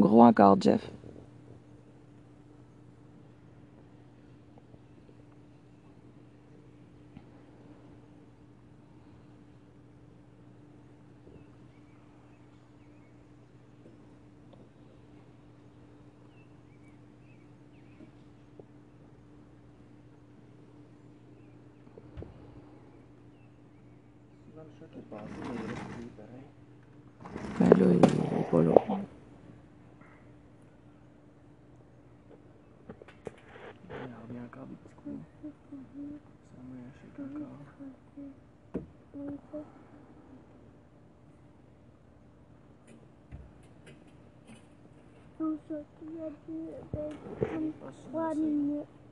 gros encore, Jeff. Dans le chat qui est passé, mais il reste plus pareil. Ben là, il est pas là. Il revient encore des petits coups. Ça me shake encore. On sortit il y a Pas 3 minutes.